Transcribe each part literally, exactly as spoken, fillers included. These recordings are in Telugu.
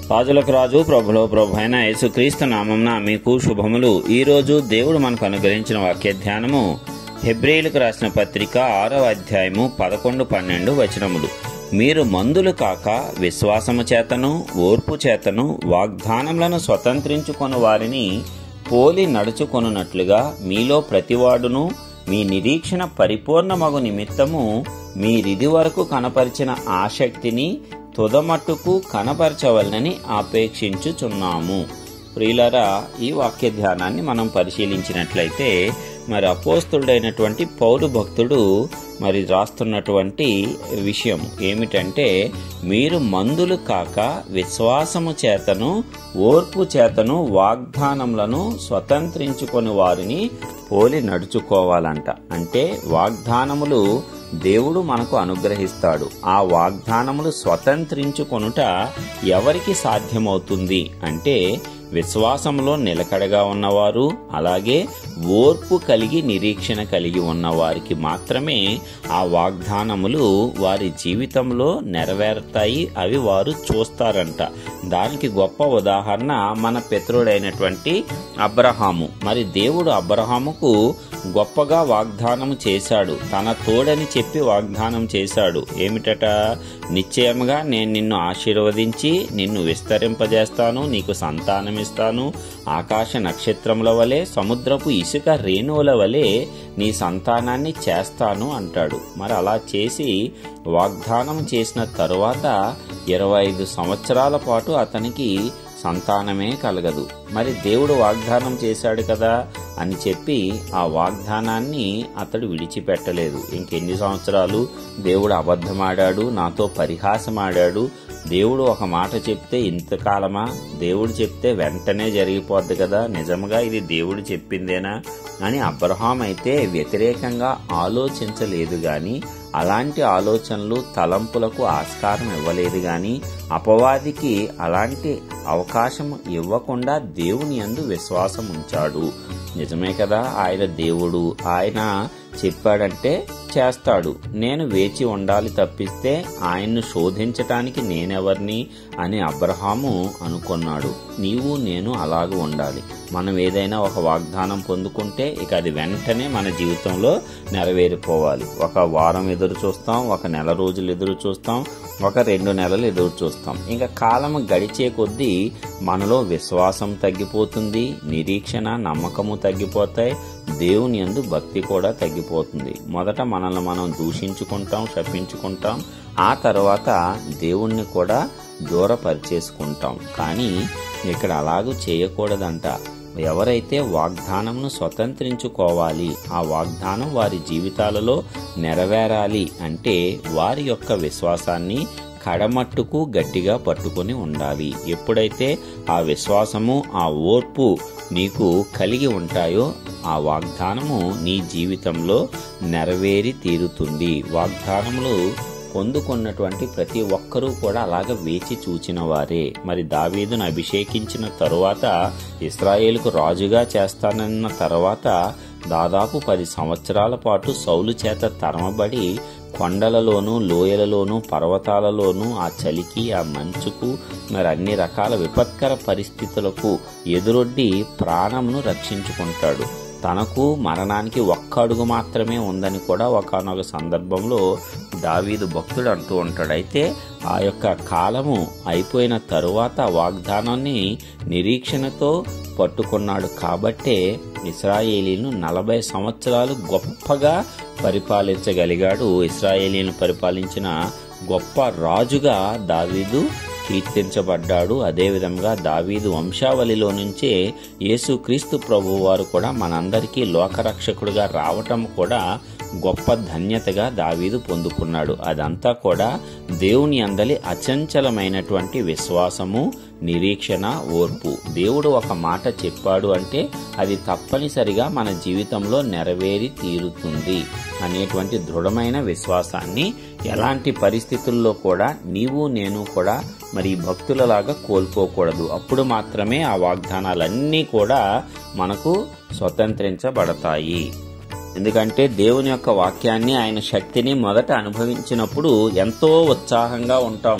రాజులకు రాజు ప్రభులో ప్రభు అయిన యేసుక్రీస్తు నామమున మీకు శుభములు. ఈరోజు దేవుడు మనకు అనుగ్రహించిన వాక్య ధ్యానము హెబ్రీయులకు రాసిన పత్రిక ఆరవ అధ్యాయము పదకొండు పన్నెండు వచనములు. మీరు మందులు కాక విశ్వాసము చేతను ఓర్పు చేతను వాగ్దానములను స్వతంత్రించుకొని వారిని పోలి నడుచుకొనున్నట్లుగా మీలో ప్రతివాడును మీ నిరీక్షణ పరిపూర్ణమగు నిమిత్తము మీరిది వరకు కనపరిచిన ఆసక్తిని తుదమట్టుకు కనపరచవలనని ఆపేక్షించుచున్నాము. ప్రియులారా, ఈ వాక్య ధ్యానాన్ని మనం పరిశీలించినట్లయితే మరి అపోస్తుడైనటువంటి పౌలు భక్తుడు మరి రాస్తున్నటువంటి విషయం ఏమిటంటే, మీరు మందులు కాక విశ్వాసము చేతను ఓర్పు చేతను వాగ్దానములను స్వతంత్రించుకొని వారిని పోలి నడుచుకోవాలంట. అంటే వాగ్దానములు దేవుడు మనకు అనుగ్రహిస్తాడు. ఆ వాగ్దానములు స్వతంత్రించుకొనుట ఎవరికి సాధ్యమవుతుంది అంటే, విశ్వాసంలో నిలకడగా ఉన్నవారు, అలాగే ఓర్పు కలిగి నిరీక్షణ కలిగి ఉన్నవారికి మాత్రమే ఆ వాగ్దానములు వారి జీవితంలో నెరవేరుతాయి. అవి వారు చూస్తారంట. దానికి గొప్ప ఉదాహరణ మన పితరుడైనటువంటి అబ్రహాము. మరి దేవుడు అబ్రహాముకు గొప్పగా వాగ్దానం చేశాడు. తన తోడని చెప్పి వాగ్దానం చేశాడు. ఏమిటట? నిశ్చయముగా నేను నిన్ను ఆశీర్వదించి నిన్ను విస్తరింపజేస్తాను, నీకు సంతానం ఇస్తాను, ఆకాశ నక్షత్రముల వలె సముద్రపు ఇసుక రేణువుల వలె నీ సంతానాన్ని చేస్తాను అంటాడు. మరి అలా చేసి వాగ్దానం చేసిన తరువాత ఇరవై ఐదు సంవత్సరాల పాటు అతనికి సంతానమే కలగదు. మరి దేవుడు వాగ్దానం చేశాడు కదా అని చెప్పి ఆ వాగ్దానాన్ని అతడు విడిచిపెట్టలేదు. ఇంకెన్ని సంవత్సరాలు దేవుడు అబద్ధమాడాడు, నాతో పరిహాసమాడాడు. దేవుడు ఒక మాట చెప్తే ఇంతకాలమా? దేవుడు చెప్తే వెంటనే జరిగిపోద్ది కదా, నిజంగా ఇది దేవుడు చెప్పిందేనా అని అబ్రహాం అయితే వ్యతిరేకంగా ఆలోచించలేదు గాని, అలాంటి ఆలోచనలు తలంపులకు ఆస్కారం ఇవ్వలేదు గాని, అపవాదికి అలాంటి అవకాశం ఇవ్వకుండా దేవుని యందు విశ్వాసం ఉంచాడు. నిజమే కదా, ఆయన దేవుడు, ఆయన చెప్పాడంటే చేస్తాడు. నేను వేచి ఉండాలి తప్పిస్తే ఆయన్ను శోధించటానికి నేనెవర్ని అని అబ్రహాము అనుకున్నాడు. నీవు నేను అలాగ ఉండాలి. మనం ఏదైనా ఒక వాగ్దానం పొందుకుంటే ఇక అది వెంటనే మన జీవితంలో నెరవేరిపోవాలి. ఒక వారం ఎదురు చూస్తాం, ఒక నెల రోజులు ఎదురు చూస్తాం, ఒక రెండు నెలలు ఎదురు చూస్తాం. ఇంకా కాలం గడిచే కొద్దీ మనలో విశ్వాసం తగ్గిపోతుంది, నిరీక్షణ నమ్మకము తగ్గిపోతాయి, దేవుని యందు భక్తి కూడా తగ్గిపోతుంది. మొదట మనల్ని మనం దూషించుకుంటాం, శపించుకుంటాం, ఆ తర్వాత దేవుణ్ణి కూడా దూరపరిచేసుకుంటాం. కానీ ఇక్కడ అలాగూ చేయకూడదంట. ఎవరైతే వాగ్దానంను స్వతంత్రించుకోవాలి, ఆ వాగ్దానం వారి జీవితాలలో నెరవేరాలి అంటే వారి యొక్క విశ్వాసాన్ని కడమట్టుకు గట్టిగా పట్టుకొని ఉండాలి. ఎప్పుడైతే ఆ విశ్వాసము ఆ ఓర్పు నీకు కలిగి ఉంటాయో ఆ వాగ్దానము నీ జీవితంలో నెరవేరి తీరుతుంది. వాగ్దానములు పొందుకున్నటువంటి ప్రతి ఒక్కరూ కూడా అలాగ వేచి చూచిన వారే. మరి దావీదును అభిషేకించిన తరువాత, ఇశ్రాయేలుకు రాజుగా చేస్తానన్న తర్వాత దాదాపు పది సంవత్సరాల పాటు సౌలు చేత తరమబడి కొండలలోనూ లోయలలోనూ పర్వతాలలోనూ ఆ చలికి ఆ మంచుకు మరి అన్ని రకాల విపత్కర పరిస్థితులకు ఎదురొడ్డి ప్రాణంను రక్షించుకుంటాడు. తనకు మరణానికి ఒక్క అడుగు మాత్రమే ఉందని కూడా ఒకానొక సందర్భంలో దావీదు భక్తుడు అంటూ ఉంటాడు. అయితే ఆ యొక్క కాలము అయిపోయిన తరువాత వాగ్దానాన్ని నిరీక్షణతో పట్టుకున్నాడు కాబట్టే ఇశ్రాయేలీను నలభై సంవత్సరాలు గొప్పగా పరిపాలించగలిగాడు. ఇశ్రాయేలీను పరిపాలించిన గొప్ప రాజుగా దావీదు కీర్తించబడ్డాడు. అదేవిధంగా దావీదు వంశావళిలో నుంచే యేసుక్రీస్తు ప్రభువు వారు కూడా మనందరికీ లోకరక్షకుడుగా రావటం కూడా గొప్ప ధన్యతగా దావీదు పొందుకున్నాడు. అదంతా కూడా దేవుని అందలి అచంచలమైనటువంటి విశ్వాసము, నిరీక్షణ, ఓర్పు. దేవుడు ఒక మాట చెప్పాడు అంటే అది తప్పనిసరిగా మన జీవితంలో నెరవేరి తీరుతుంది అనేటువంటి దృఢమైన విశ్వాసాన్ని ఎలాంటి పరిస్థితుల్లో కూడా నీవు నేను కూడా మరి భక్తులలాగా కోల్పోకూడదు. అప్పుడు మాత్రమే ఆ వాగ్దానాలన్నీ కూడా మనకు స్వతంత్రించబడతాయి. ఎందుకంటే దేవుని యొక్క వాక్యాన్ని, ఆయన శక్తిని మొదట అనుభవించినప్పుడు ఎంతో ఉత్సాహంగా ఉంటాము.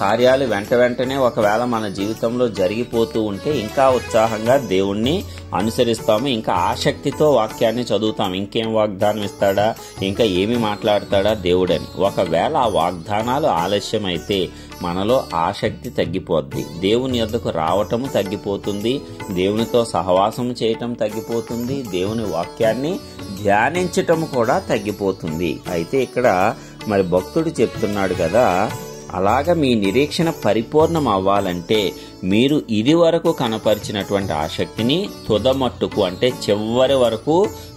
కార్యాలు వెంట వెంటనే ఒకవేళ మన జీవితంలో జరిగిపోతూ ఉంటే ఇంకా ఉత్సాహంగా దేవుణ్ణి అనుసరిస్తాము, ఇంకా ఆసక్తితో వాక్యాన్ని చదువుతాం. ఇంకేం వాగ్దానం ఇస్తాడా, ఇంకా ఏమి మాట్లాడతాడా దేవుడని. ఒకవేళ ఆ వాగ్దానాలు ఆలస్యం అయితే మనలో ఆసక్తి తగ్గిపోద్ది, దేవుని యొద్దకు రావటము తగ్గిపోతుంది, దేవునితో సహవాసం చేయటం తగ్గిపోతుంది, దేవుని వాక్యాన్ని ధ్యానించటం కూడా తగ్గిపోతుంది. అయితే ఇక్కడ మరి భక్తుడు చెప్తున్నాడు కదా, అలాగ మీ నిరీక్షణ పరిపూర్ణం అవ్వాలంటే మీరు ఇది వరకు కనపరిచినటువంటి ఆసక్తిని తుదమట్టుకు అంటే చివరి వరకు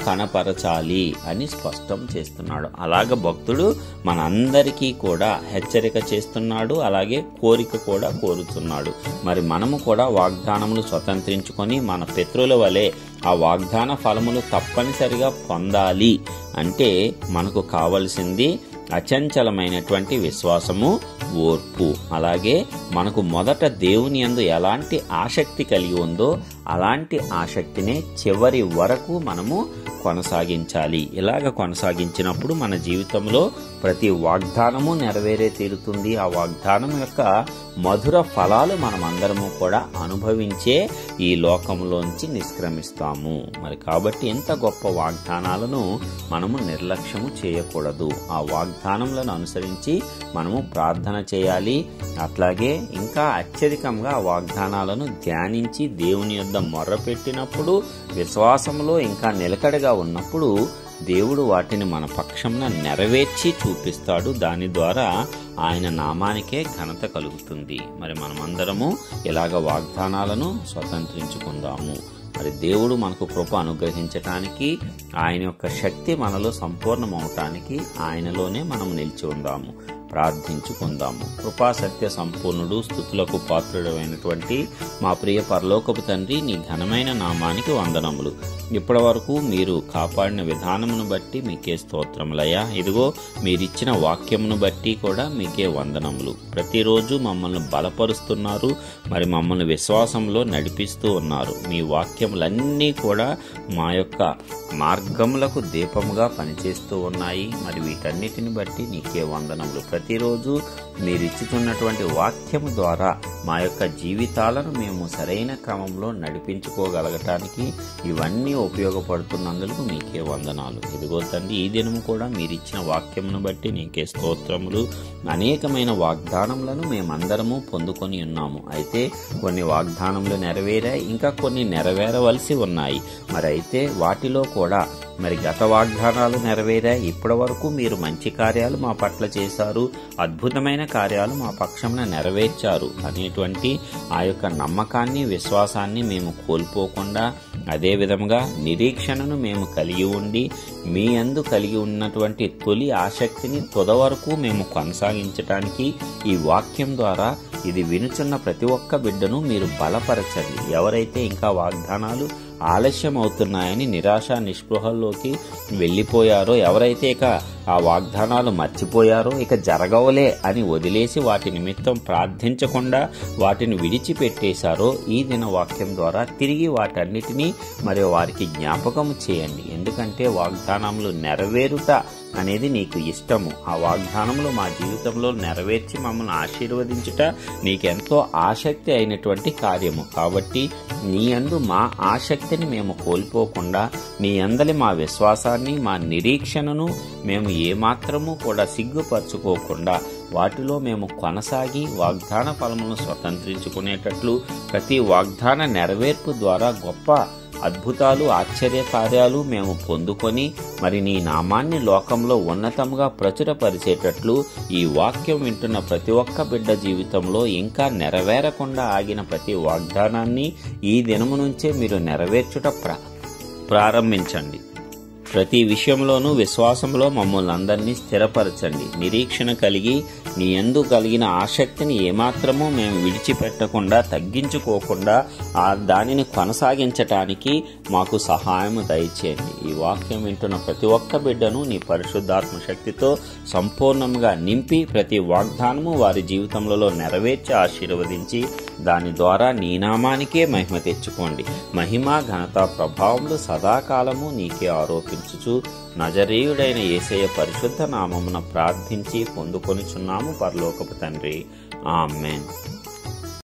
కనపరచాలి అని స్పష్టం చేస్తున్నాడు. అలాగ భక్తుడు మనందరికీ కూడా హెచ్చరిక చేస్తున్నాడు, అలాగే కోరిక కూడా కోరుతున్నాడు. మరి మనము కూడా వాగ్దానములు స్వతంత్రించుకొని మన పితరుల వలె ఆ వాగ్దాన ఫలములు తప్పనిసరిగా పొందాలి అంటే మనకు కావలసింది అచంచలమైనటువంటి విశ్వాసము, ఓర్పు. అలాగే మనకు మొదట దేవుని యందు ఎలాంటి ఆసక్తి కలిగి ఉందో అలాంటి ఆసక్తినే చివరి వరకు మనము కొనసాగించాలి. ఇలాగ కొనసాగించినప్పుడు మన జీవితంలో ప్రతి వాగ్దానము నెరవేరే తీరుతుంది. ఆ వాగ్దానం యొక్క మధుర ఫలాలు మనమందరము కూడా అనుభవించే ఈ లోకంలోంచి నిష్క్రమిస్తాము. మరి కాబట్టి ఎంత గొప్ప వాగ్దానాలను మనము నిర్లక్ష్యము చేయకూడదు. ఆ వాగ్దానములను అనుసరించి మనము ప్రార్థన చేయాలి. అట్లాగే ఇంకా అత్యధికంగా ఆ వాగ్దానాలను ధ్యానించి దేవుని యొద్ద మొర్రపెట్టినప్పుడు, విశ్వాసంలో ఇంకా నిలకడగా ఉన్నప్పుడు దేవుడు వాటిని మన పక్షంన నెరవేర్చి చూపిస్తాడు. దాని ద్వారా ఆయన నామానికే ఘనత కలుగుతుంది. మరి మనమందరము ఇలాగ వాగ్దానాలను స్వతంత్రించుకుందాము. మరి దేవుడు మనకు కృప అనుగ్రహించటానికి, ఆయన యొక్క శక్తి మనలో సంపూర్ణమవటానికి ఆయనలోనే మనం నిలిచి ఉందాము. ప్రార్థించుకుందాము. కృపా సత్య సంపూర్ణుడు, స్తుతులకు పాత్రుడైనటువంటి మా ప్రియ పరలోకపు తండ్రి, నీ ఘనమైన నామానికి వందనములు. ఇప్పటి వరకు మీరు కాపాడిన విధానమును బట్టి మీకే స్తోత్రములయ్యా. ఇదిగో మీరిచ్చిన వాక్యమును బట్టి కూడా మీకే వందనములు. ప్రతిరోజు మమ్మల్ని బలపరుస్తున్నారు, మరి మమ్మల్ని విశ్వాసంలో నడిపిస్తూ ఉన్నారు. మీ వాక్యములన్నీ కూడా మా యొక్క మార్గములకు దీపముగా పనిచేస్తూ ఉన్నాయి. మరి వీటన్నిటిని బట్టి నీకే వందనములు. ప్రతిరోజు మీరిచ్చుతున్నటువంటి వాక్యము ద్వారా మా యొక్క జీవితాలను మేము సరైన క్రమంలో నడిపించుకోగలగటానికి ఇవన్నీ ఉపయోగపడుతున్నందుకు మీకే వందనాలు. ఇదిగో తండ్రి, ఈ దినము కూడా మీరిచ్చిన వాక్యమును బట్టి నీకే స్తోత్రములు. అనేకమైన వాగ్దానములను మేమందరము పొందుకొని ఉన్నాము. అయితే కొన్ని వాగ్దానములు నెరవేరాయి, ఇంకా కొన్ని నెరవేరవలసి ఉన్నాయి. మరి అయితే వాటిలో కూడా మరి గత వాగ్దానాలు నెరవేరాయి. ఇప్పటి వరకు మీరు మంచి కార్యాలు మా పట్ల చేశారు, అద్భుతమైన కార్యాలు మా పక్షంన నెరవేర్చారు అనేటువంటి ఆ యొక్క నమ్మకాన్ని, విశ్వాసాన్ని మేము కోల్పోకుండా, అదే విధంగా నిరీక్షణను మేము కలిగి ఉండి మీ యందు కలిగి ఉన్నటువంటి తొలి ఆసక్తిని తుద వరకు మేము కొనసాగించటానికి ఈ వాక్యం ద్వారా ఇది వినుచున్న ప్రతి ఒక్క బిడ్డను మీరు బలపరచండి. ఎవరైతే ఇంకా వాగ్దానాలు ఆలస్యం అవుతున్నాయని నిరాశ నిస్పృహల్లోకి వెళ్ళిపోయారో, ఎవరైతే ఇక ఆ వాగ్దానాలు మర్చిపోయారో, ఇక జరగవులే అని వదిలేసి వాటి నిమిత్తం ప్రార్థించకుండా వాటిని విడిచిపెట్టేశారో, ఈ దిన వాక్యం ద్వారా తిరిగి వాటన్నిటినీ మరి వారికి జ్ఞాపకం చేయండి. ఎందుకంటే వాగ్దానములు నెరవేరుట అనేది నీకు ఇష్టము. ఆ వాగ్దానములు మా జీవితంలో నెరవేర్చి మమ్మల్ని ఆశీర్వదించుట నీకెంతో ఆసక్తి అయినటువంటి కార్యము. కాబట్టి నీ యందు మా ఆసక్తిని మేము కోల్పోకుండా, నీ అందలి మా విశ్వాసాన్ని, మా నిరీక్షణను మేము ఏమాత్రము కూడా సిగ్గుపరచుకోకుండా వాటిలో మేము కొనసాగి వాగ్దాన ఫలములను స్వతంత్రించుకునేటట్లు ప్రతి వాగ్దాన నెరవేర్పు ద్వారా గొప్ప అద్భుతాలు, ఆశ్చర్య కార్యాలు మేము పొందుకొని మరి నీ నామాన్ని లోకంలో ఉన్నతంగా ప్రచురపరిచేటట్లు ఈ వాక్యం వింటున్న ప్రతి ఒక్క బిడ్డ జీవితంలో ఇంకా నెరవేరకుండా ఆగిన ప్రతి వాగ్దానాన్ని ఈ దినము నుంచే మీరు నెరవేర్చుట ప్రారంభించండి. ప్రతి విషయంలోనూ విశ్వాసంలో మమ్మల్ని అందరినీ స్థిరపరచండి. నిరీక్షణ కలిగి నీ యందు కలిగిన ఆసక్తిని ఏమాత్రమూ మేము విడిచిపెట్టకుండా, తగ్గించుకోకుండా ఆ దానిని కొనసాగించటానికి మాకు సహాయము దయచేయండి. ఈ వాక్యం వింటున్న ప్రతి ఒక్క బిడ్డను నీ పరిశుద్ధాత్మ శక్తితో సంపూర్ణంగా నింపి ప్రతి వాగ్దానము వారి జీవితంలో నెరవేర్చి ఆశీర్వదించి దాని ద్వారా నీ నామానికే మహిమ తెచ్చుకోండి. మహిమ, ఘనత, ప్రభావములు సదాకాలము నీకే ఆరోపించుచు నజరేయుడైన యేసయ్య పరిశుద్ధ నామమున ప్రార్థించి పొందుకొనిచున్నాము పరలోకపు తండ్రి. ఆమేన్.